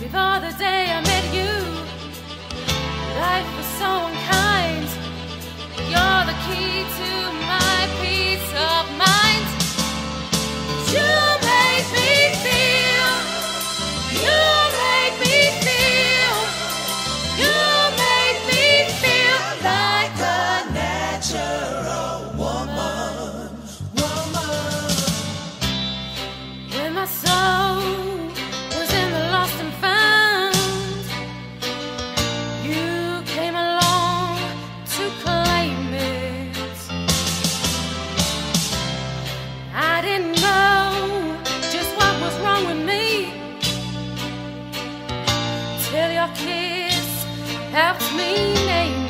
Before the day I met you, life was so unkind. You're the key to my peace of mind. You make me feel, you make me feel, you make me feel like a natural woman. When my soul was in the lost and found, you came along to claim it. I didn't know just what was wrong with me till your kiss helped me name it.